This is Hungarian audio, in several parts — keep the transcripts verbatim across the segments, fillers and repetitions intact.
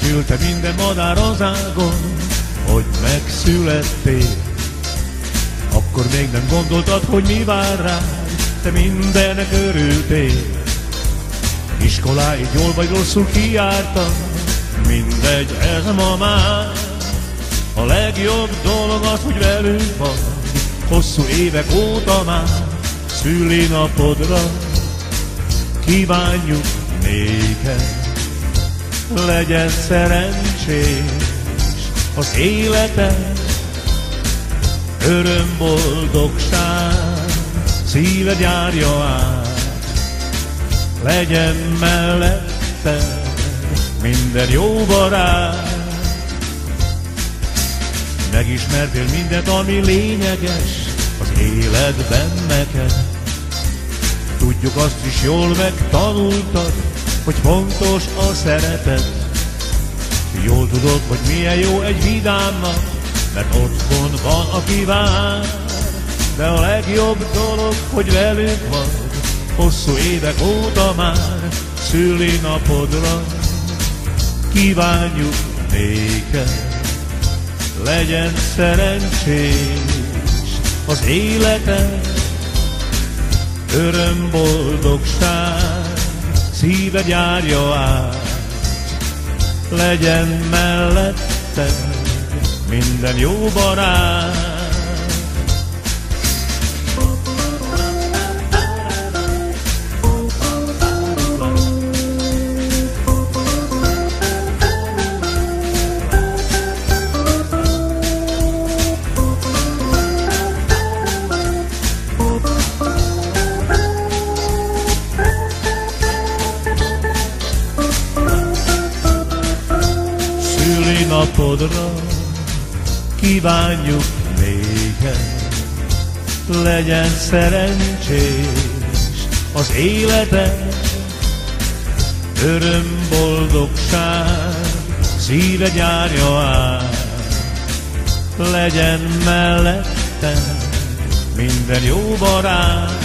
Örülte minden madár az ágon, hogy megszülettél. Akkor még nem gondoltad, hogy mi vár rád, te mindennek örültél. Iskoláig jól vagy rosszul kijártad, mindegy, ez ma már. A legjobb dolog az, hogy velünk vagy, hosszú évek óta már. Szülinapodra kívánjuk néked, legyen szerencsés az életed, öröm, boldogság, szíved járja át, legyen mellette minden jó barát. Megismertél mindent, ami lényeges az életben neked. Tudjuk, azt is jól megtanultad, hogy fontos a szeretet. Jól tudod, hogy milyen jó egy vidámnak, mert otthon van, aki vár. De a legjobb dolog, hogy velünk vagy, hosszú évek óta már. Szülinapodra kívánjuk néked, legyen szerencsés az életed, öröm, boldogság, szíved járja át, legyen mellette minden jó barát. Szülinapodra kívánjuk néked, legyen szerencsés az életed, öröm, boldogság, szíved járja át, legyen mellette minden jó barát.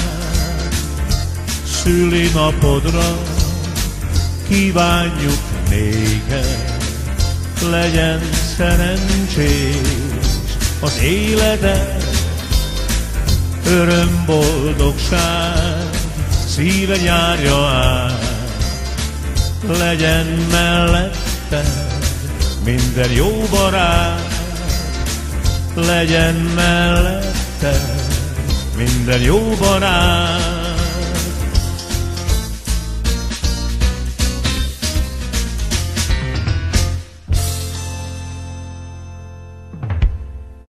Szülinapodra kívánjuk néked, legyen szerencsés az életed, öröm, boldogság, szíved járja át, legyen mellette minden jó barát, legyen mellette minden jó barát.